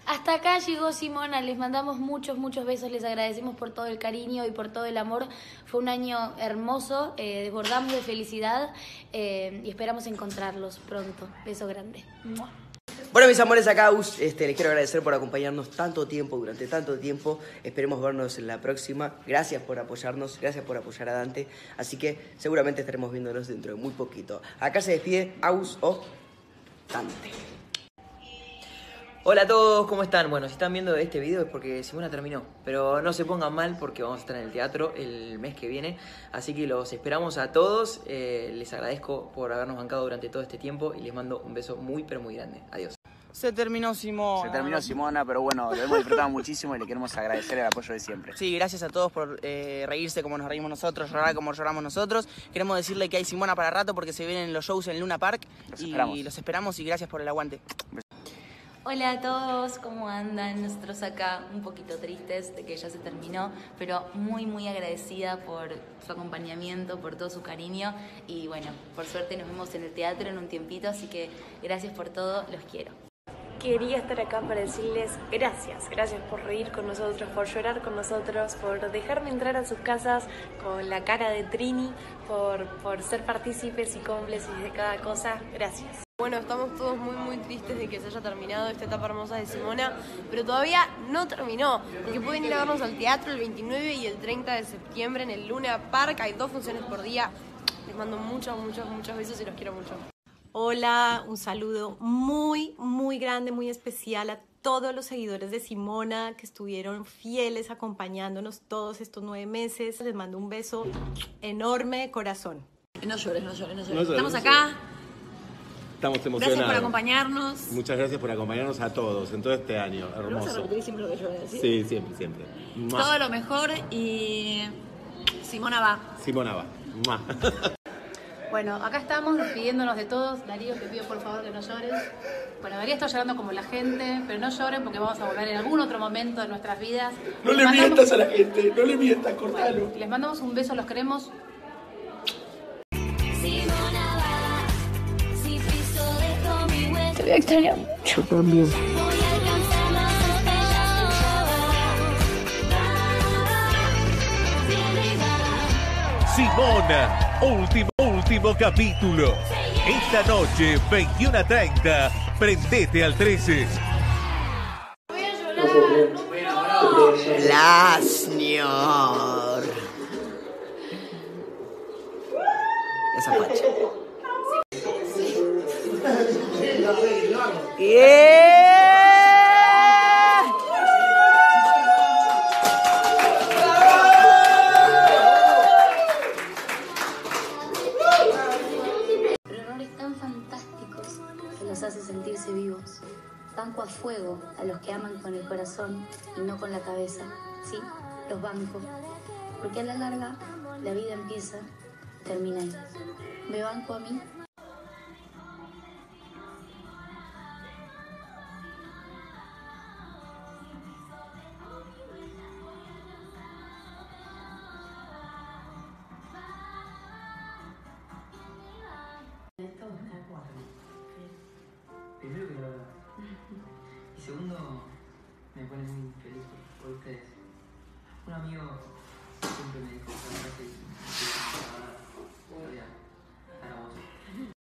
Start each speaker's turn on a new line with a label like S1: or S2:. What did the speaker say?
S1: Hasta acá llegó Simona, les mandamos muchos besos, les agradecemos por todo el cariño y por todo el amor. Fue un año hermoso, desbordamos de felicidad y esperamos encontrarlos pronto. Beso grande.
S2: Bueno, mis amores, acá les quiero agradecer por acompañarnos tanto tiempo, durante tanto tiempo. Esperemos vernos en la próxima. Gracias por apoyarnos, gracias por apoyar a Dante. Así que seguramente estaremos viéndonos dentro de muy poquito. Acá se despide Agus o Dante.
S3: Hola a todos, ¿cómo están? Bueno, si están viendo este video es porque Simona terminó, pero no se pongan mal porque vamos a estar en el teatro el mes que viene, así que los esperamos a todos, les agradezco por habernos bancado durante todo este tiempo y les mando un beso muy pero muy grande. Adiós.
S4: Se terminó Simona, pero bueno, lo hemos disfrutado muchísimo y le queremos agradecer el apoyo de siempre.
S5: Sí, gracias a todos por reírse como nos reímos nosotros, llorar como lloramos nosotros. Queremos decirle que hay Simona para rato porque se vienen los shows en Luna Park los esperamos y gracias por el aguante.
S6: Hola a todos, ¿cómo andan? Nosotros acá un poquito tristes de que ya se terminó, pero muy agradecida por su acompañamiento, por todo su cariño y bueno, por suerte nos vemos en el teatro en un tiempito, así que gracias por todo, los quiero.
S7: Quería estar acá para decirles gracias por reír con nosotros, por llorar con nosotros, por dejarme entrar a sus casas con la cara de Trini, por ser partícipes y cómplices de cada cosa. Gracias.
S8: Bueno, estamos todos muy tristes de que se haya terminado esta etapa hermosa de Simona, pero todavía no terminó, porque pueden ir a vernos al teatro el 29 y el 30 de septiembre en el Luna Park, hay 2 funciones por día. Les mando muchos besos y los quiero mucho.
S7: Hola, un saludo muy grande, muy especial a todos los seguidores de Simona que estuvieron fieles acompañándonos todos estos 9 meses. Les mando un beso enorme de corazón.
S6: No llores. Estamos acá.
S9: Estamos emocionados.
S6: Gracias por acompañarnos.
S9: Muchas gracias por acompañarnos a todos en todo este año hermoso.
S6: ¿Lo vas a repetir siempre lo que yo voy a decir?
S9: Sí, siempre.
S6: Todo lo mejor y Simona va.
S9: Mua.
S1: Bueno, acá estamos despidiéndonos de todos. Darío, te pido por favor que no llores. Bueno, Darío está llorando como la gente, pero no lloren porque vamos a volver en algún otro momento de nuestras vidas.
S2: No le mientas a la gente, no le mientas, cortalo.
S1: Bueno, les mandamos un beso, los queremos.
S6: Te voy a extrañar mucho.
S9: Yo también.
S10: Simona, último capítulo. Esta noche, 21:30, prendete al 13.
S1: Voy a llorar.
S2: La señor. Esa facha.
S6: Errores tan fantásticos que los hace sentirse vivos. Banco a fuego a los que aman con el corazón y no con la cabeza. Sí, los banco. Porque a la larga la vida empieza, termina ahí. Me banco a mí.
S3: Primero que nada. Y segundo, me pone muy feliz por ustedes. Un amigo siempre me dijo esa frase y